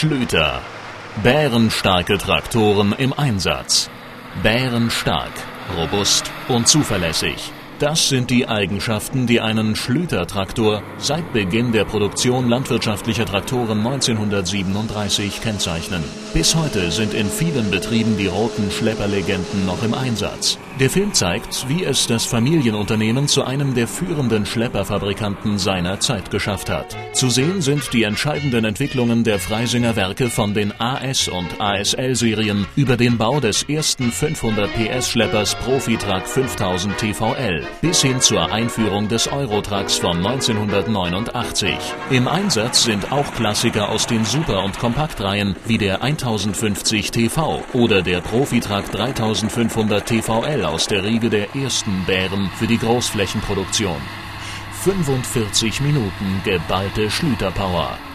Schlüter. Bärenstarke Traktoren im Einsatz. Bärenstark, robust und zuverlässig. Das sind die Eigenschaften, die einen Schlüter-Traktor seit Beginn der Produktion landwirtschaftlicher Traktoren 1937 kennzeichnen. Bis heute sind in vielen Betrieben die roten Schlepperlegenden noch im Einsatz. Der Film zeigt, wie es das Familienunternehmen zu einem der führenden Schlepperfabrikanten seiner Zeit geschafft hat. Zu sehen sind die entscheidenden Entwicklungen der Freisinger Werke von den AS- und ASL-Serien über den Bau des ersten 500 PS-Schleppers Profitrak 5000 TVL bis hin zur Einführung des Eurotraks von 1989. Im Einsatz sind auch Klassiker aus den Super- und Kompaktreihen wie der 1050 TV oder der Profitrak 3500 TVL aus der Riege der ersten Bären für die Großflächenproduktion. 45 Minuten geballte Schlüterpower.